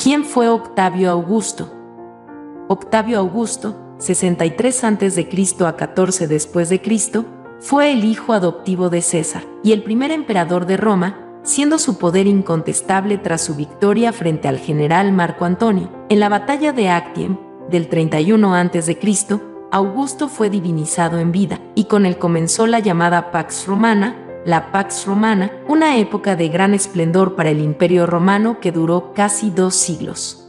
¿Quién fue Octavio Augusto? Octavio Augusto, 63 a.C. a 14 después de Cristo, fue el hijo adoptivo de César y el primer emperador de Roma, siendo su poder incontestable tras su victoria frente al general Marco Antonio. En la batalla de Actium, del 31 a.C., Augusto fue divinizado en vida, y con él comenzó la llamada Pax Romana, una época de gran esplendor para el Imperio Romano que duró casi 2 siglos.